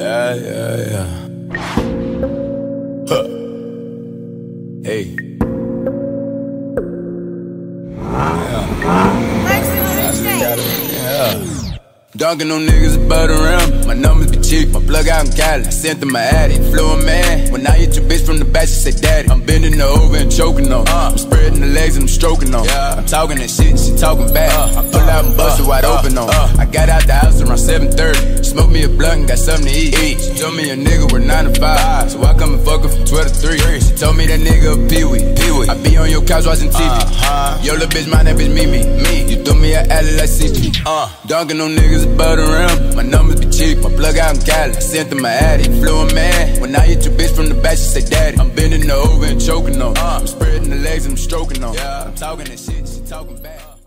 Yeah. Huh. Hey. Dunking on niggas about around. My numbers be cheap, my plug out in Cali. I sent them my addy, flew a man. When I hit your bitch from the back, she say daddy. I'm bending her over and choking on. I'm spreading the legs and I'm stroking on. I'm talking that shit, she talking back. I pull out and bust it wide open on. I got out the house around 7:30. Smoked me a blunt and got something to eat. She told me a nigga work 9 to 5, so I come and fuck her from 12 to 3. She told me that nigga a peewee. I be on your couch watching TV. Yo, little bitch, my name is Mimi. You threw me an alley like CG. Dunking on niggas about around. My numbers be cheap, my plug out in Cali. I sent them my addy, flew a man. When I hit your bitch from the back, she say daddy. I'm bending her over and choking on. I'm spreading the legs and I'm stroking on. I'm talking that shit, she talking